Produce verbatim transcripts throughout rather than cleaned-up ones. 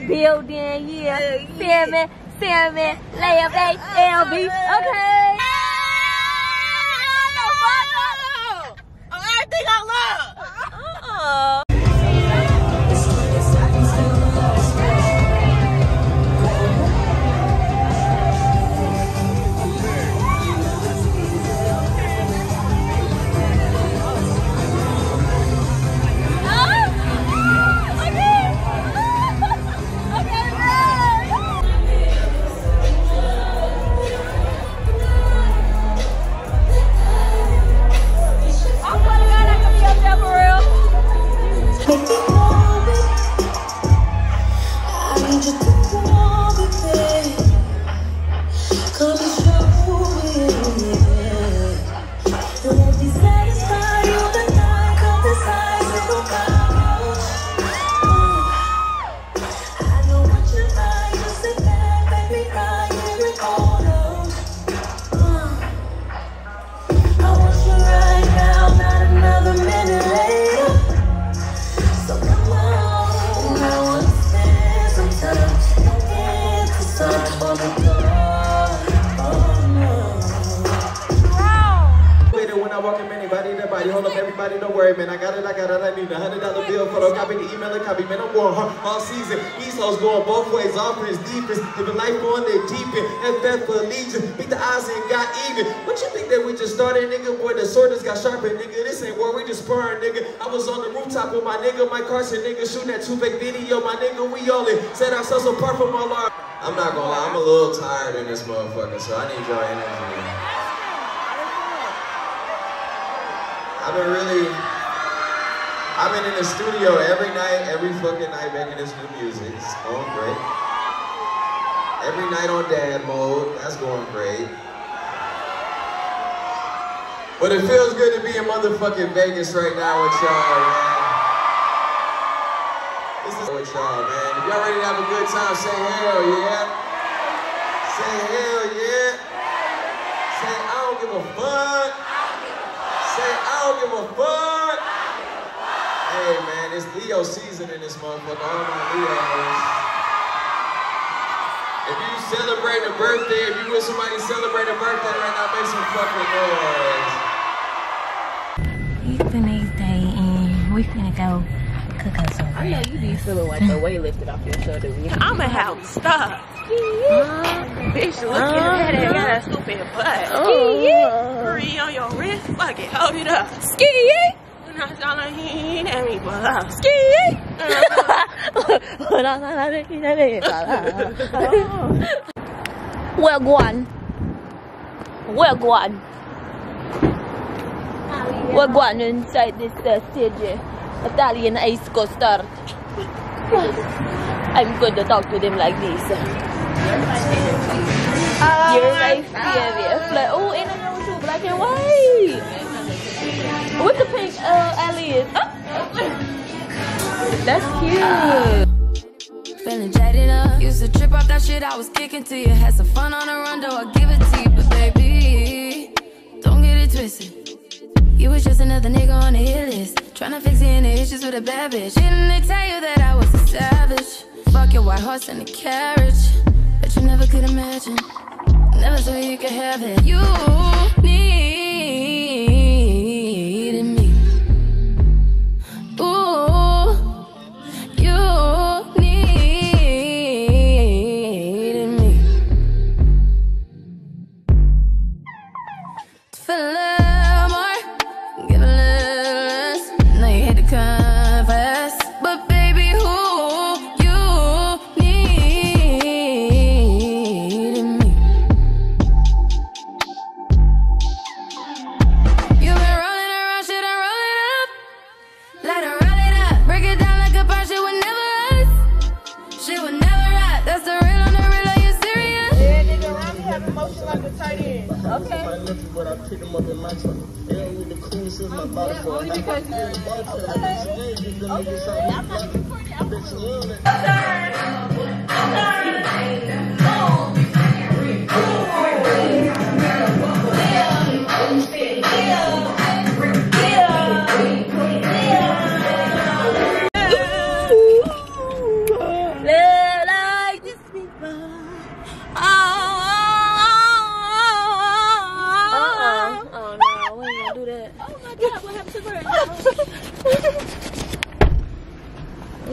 building, yeah. Feel me? Feel me? Lay up, A L B. Okay. Everything I love. Uh-uh. Don't worry, man. I got it, I got it. I need a hundred dollar bill for the copy, the email, and copy. Man, I'm going hard all season. These hoes going both ways, offense, defense. Living life on their deep end. F F for Legion. Beat the odds and got even. What you think that we just started, nigga? Boy, the sword just got sharpened, nigga. This ain't war, we just sparring, nigga. I was on the rooftop with my nigga, Mike Carson, nigga, shooting that two-fake video. My nigga, we all in. Set ourselves apart from all our. I'm not gonna lie, I'm a little tired in this motherfucker, so I need your energy. I've been really. I've been in the studio every night, every fucking night making this new music. It's going great. Every night on dad mode, that's going great. But it feels good to be in motherfucking Vegas right now with y'all, man. This is with y'all, man. If y'all ready to have a good time, say hell yeah. Say hell yeah. Say I don't give a fuck. Say I don't give a fuck. Hey man, it's Leo season in this motherfucker, all my Leos. If you celebrate a birthday, if you wish somebody celebrate a birthday right now, make some fucking noise. It's the next day and we finna go cook us some. I know you be feeling like the weight lifted off your shoulder. I'ma have to stop. Uh, Bitch, look at that, that got a stupid butt. Ski Free on your wrist, fuck it, hold it up. Ski Well gone. Well gone. Well gone inside this uh, stage. Italian ice go start. I'm going to talk to them like this. You're my favorite. Like, oh, ain't no shoe, black and white. With the pink uh, Alias. Oh. That's cute. Feeling jaded up. Used to trip off that shit I was kicking to you. Had some fun on the run, though I give it to you. But baby, don't get it twisted. You was just another nigga on the hit list. Tryna fix any issues with a bad bitch. Didn't they tell you that I was a savage? Fuck your white horse and a carriage. Bet you never could imagine. Never thought you could have it. You needed me. Ooh, you needed me. To feel a little more, give a little less. Now you hate to confess, but baby, who you needed me. You've been rolling around shit and roll it up. Let her roll it up. Break it down like a bar, shit would never us. Shit would never rot. That's the real on the real, are you serious? Yeah, nigga, around me have emotion like a tight end. Okay. But I pick them up in my truck. They ain't with the cool shit, my body for Only because you I'm not recording. I'm not recording.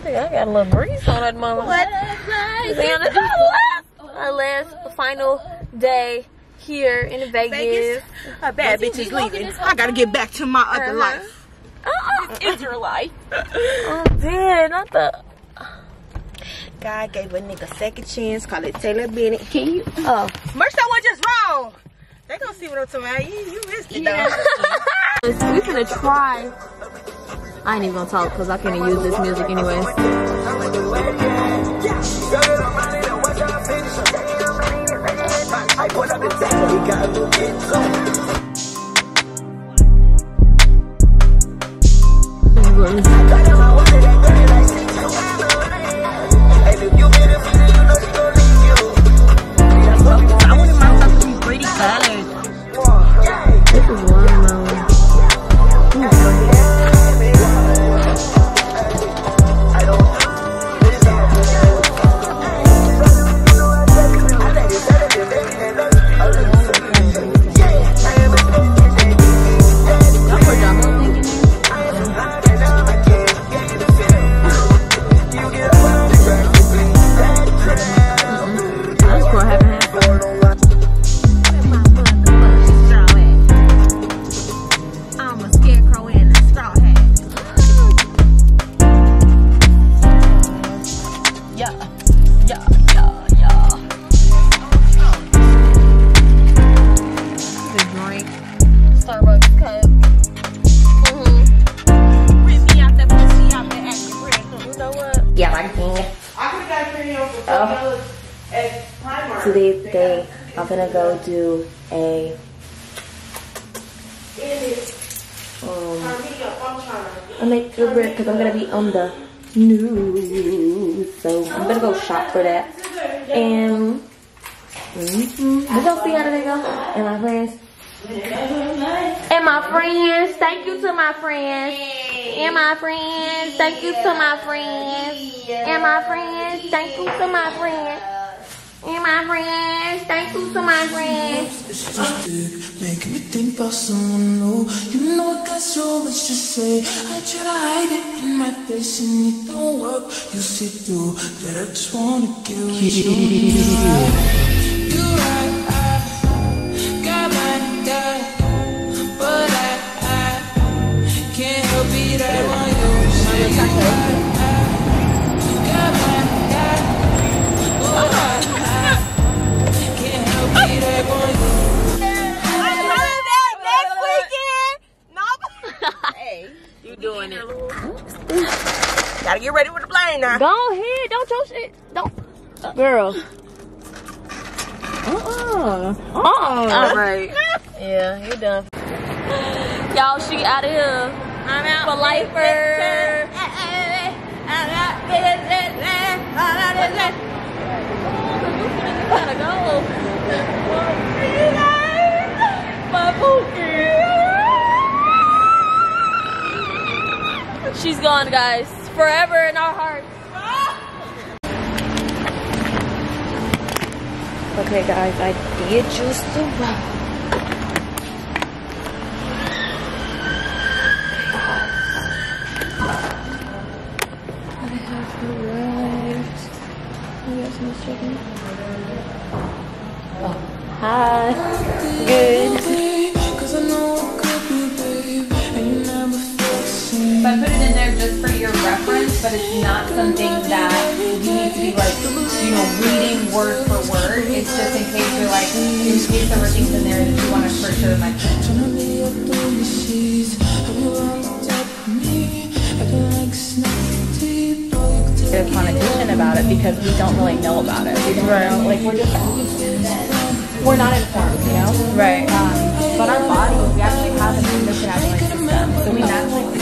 think I got a little grease on that mother. What? Our last final day here in Vegas. Vegas? A bad bitch is leaving. I gotta get back to my other uh-huh. life. Uh-uh. This is your life. Oh, dear, not the. God gave a nigga second chance. Call it Taylor Bennett. Can you? Oh. Merch, that was just wrong. They gonna see what I'm talking about. You, you missed it, yeah. though. We finna try. I ain't even gonna talk because I can't use this music anyways. I wanted my stuff to be pretty colored. This is watermelon. Today's day, I'm gonna go do a um a make your bread because I'm gonna be on the news. So I'm gonna go shop for that. And mm-hmm, we're gonna see how they go. And my friends. And my friends, thank you to my friends. And my friends, thank you to my friends. And my friends, thank you to my friends. And my friends, thank you to my friends. It's just making me think about someone new. You know I got so much to say. I try to hide it in my face and it don't work. You see through that I just wanna get with you. You right, I got my guy, but I, I can't help it. I want you. Say you right, I got my guy, but I. You doing it. Gotta get ready with the plane now. Go ahead. Don't your shit. Don't. Uh, Girl. Uh-uh. Uh-uh. All right. Yeah, you done. Y'all, she out of here. I'm out. For lifer. Gotta go. My bookie. She's gone, guys. Forever in our hearts. Okay, guys, I did choose to run. I have arrived. You guys must check in. Oh, hi. Good. So I put it in there just for your reference, but it's not something that you need to be like, you know, reading word for word. It's just in case you're like, in case there were things in there that you want to for sure mention. There's a connotation about it because we don't really know about it. We don't right. know, like we're just, we're not informed, you know? Right. Um, but our bodies, we actually have an endocannabinoid system, so we naturally.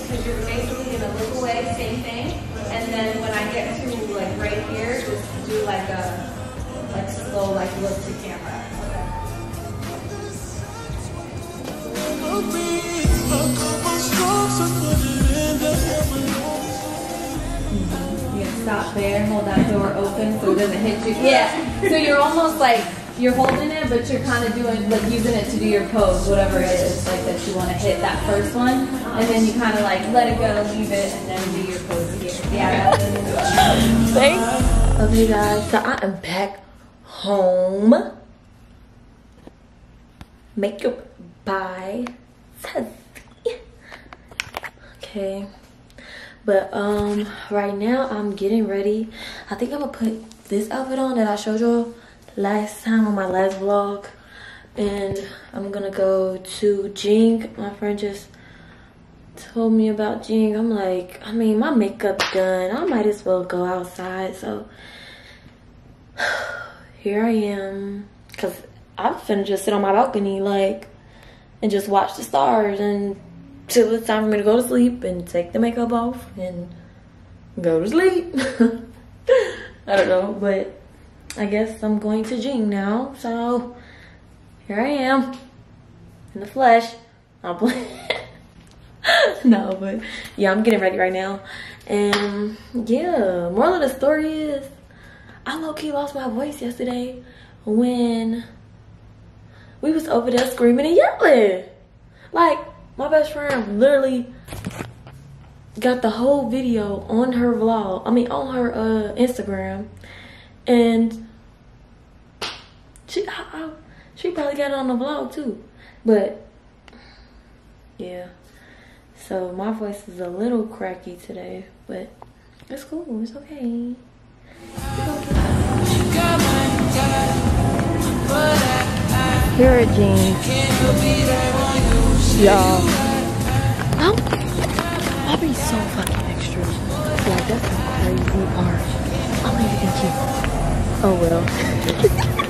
because you're basically gonna look away, same thing. And then when I get to like right here, just do like a like slow like look to camera. You can stop there, hold that door open so it doesn't hit you. Yeah. So you're almost like you're holding it, but you're kind of doing like using it to do your pose, whatever it is, like that you want to hit that first one, and then you kind of like let it go, leave it, and then do your pose here. Yeah. Thanks. Okay, guys. So I am back home. Makeup by Thuggin. Okay. But um, right now I'm getting ready. I think I'm gonna put this outfit on that I showed y'all last time on my last vlog, and I'm gonna go to Jing. My friend just told me about Jing. I'm like, I mean, my makeup's done. I might as well go outside. So here I am, cause I'm finna just sit on my balcony like and just watch the stars and till it's time for me to go to sleep and take the makeup off and go to sleep. I don't know, but I guess I'm going to Jing now. So here I am in the flesh. I'm playing. No, but yeah, I'm getting ready right now. And yeah, moral of the story is I low-key lost my voice yesterday when we was over there screaming and yelling. Like, my best friend literally got the whole video on her vlog. I mean, on her uh, Instagram. And she, I, I, she probably got it on the vlog too. But, yeah. So, my voice is a little cracky today. But, it's cool. It's okay. Here at Jeans, y'all. I'll, I'll be so fucking extra. Like, that's some crazy art. I don't even think you. Oh well.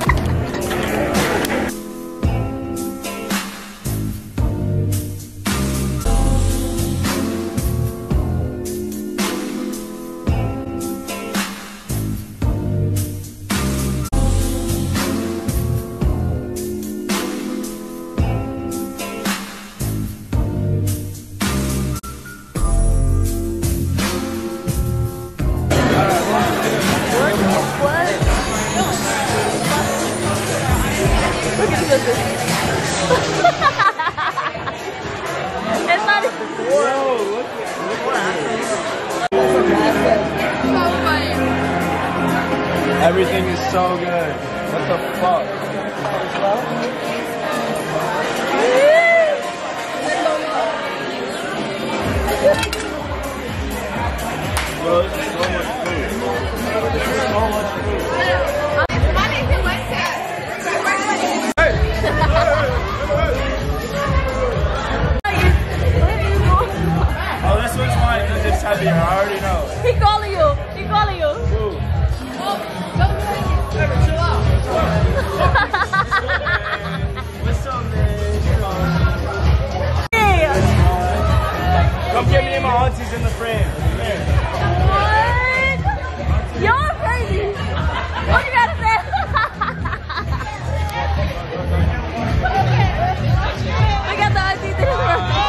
Everything is so good. What the fuck? Bro, this is so much food. This is so much food. Hey! Oh, this one's mine because it's heavier. I already know. He calling you. He calling you. Ooh. What's up, man? Hey. Come get me and my aunties in the frame. What? Y'all crazy. What you gotta say? We got the aunties in the frame.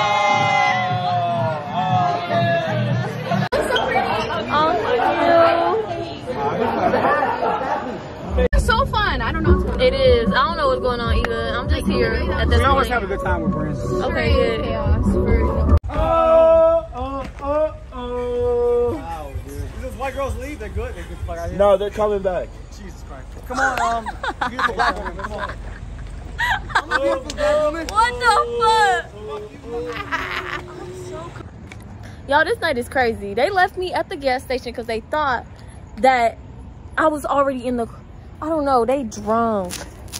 So fun. I don't know what's going on. It is. I don't know what's going on either. I'm just here at this We always point. have a good time with friends. Okay, good. Chaos for Oh, oh, oh, oh. Wow, dude. Those white girls leave, they're good. They're good fuck out here. No, they're coming back. Jesus Christ. Come on, um, beautiful black woman, come on. I'm a beautiful black woman. What the fuck? Y'all, this night is crazy. They left me at the gas station because they thought that I was already in the, I don't know, they drunk.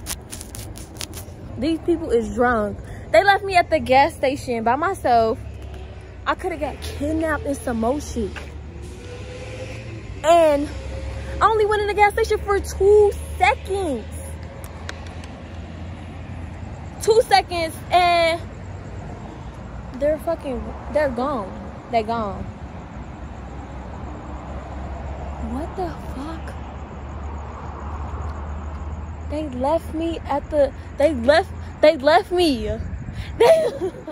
These people is drunk. They left me at the gas station by myself. I could have got kidnapped in some more shit. And I only went in the gas station for two seconds. Two seconds, and they're fucking, they're gone. They gone. What the fuck? They left me at the, they left, they left me. They,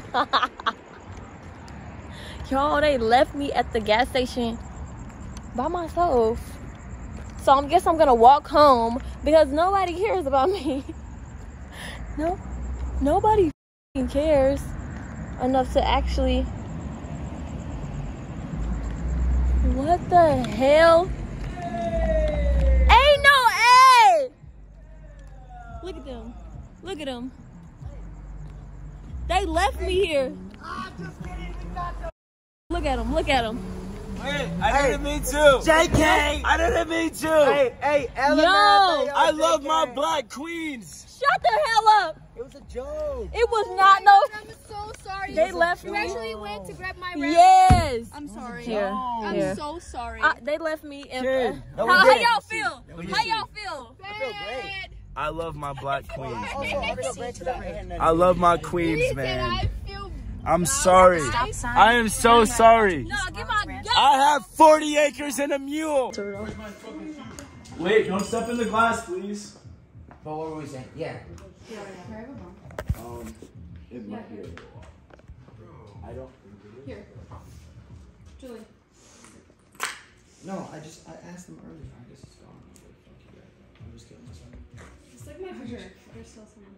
y'all, they left me at the gas station by myself. So I guess I'm gonna walk home because nobody cares about me. No, nobody cares enough to actually. What the hell? Ain't no A! Look at them. Look at them. They left me here. Look at them. Look at them. Hey, I didn't mean to. J K! I didn't mean to. Hey, hey, Ellen. Yo! I love my black queens. Shut the hell up. It was a joke. It was not no. I'm so sorry. They left You me. actually went to grab my rap. Yes. I'm sorry. Here. I'm Here. so sorry. I, they left me. In, Kid, uh, no, how we how didn't. y'all feel? No, we How didn't. y'all feel? I feel great. I love my black queens, Also, man. I feel great to that. I love my He queens, said man. I feel I'm sorry. I am so sorry. No, get my. I have forty acres and a mule. Wait, don't step in the glass, please. But what were we saying? Yeah. Um, it might be. I don't. Here. Julie. No, I just I asked them earlier. I guess it's gone. I was like, fuck you guys. I'm just kidding. Sorry. Just like my picture. There's still someone.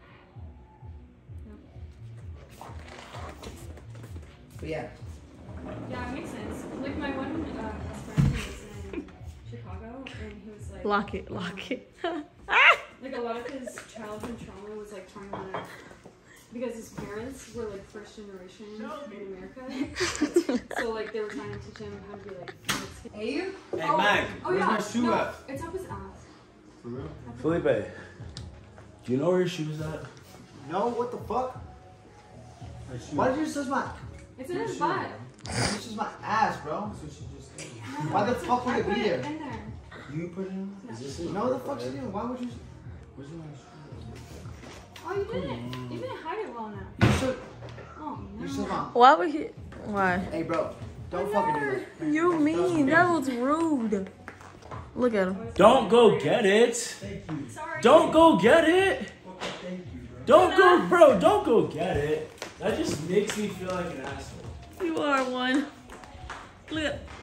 But yeah. Yeah, it makes sense. Like my one uh, best friend who was in Chicago, and he was like, Lock it. Lock it. like a lot of his childhood trauma was like trying to, because his parents were like first generation in America, so like they were trying to teach him how to be like. Hey, Hey, oh, Mag, oh, where's yeah. my shoe no, at? It's up his ass. For real? Felipe, do you know where your shoe's at? No, what the fuck? Why did you just touch my? It's in his butt. This is my ass, bro. Why the fuck would I it put be it there? in there. You put it in? Is this it? No, the fuck's it in? Why would you? Where's my shoe? Oh, you didn't. You didn't hide it well enough. You should. Oh You no. should not. Why would he? Why? Hey, bro. Don't fucking do that. You mean that was rude. Look at him. Don't go get it. Sorry. Don't go get it. Don't go, bro. Don't go get it. That just makes me feel like an asshole. You are one. Look at.